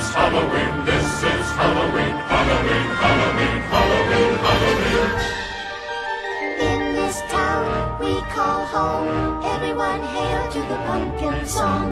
is Halloween, this is Halloween, Halloween, Halloween, Halloween, Halloween. In this town we call home, everyone hail to the pumpkin song.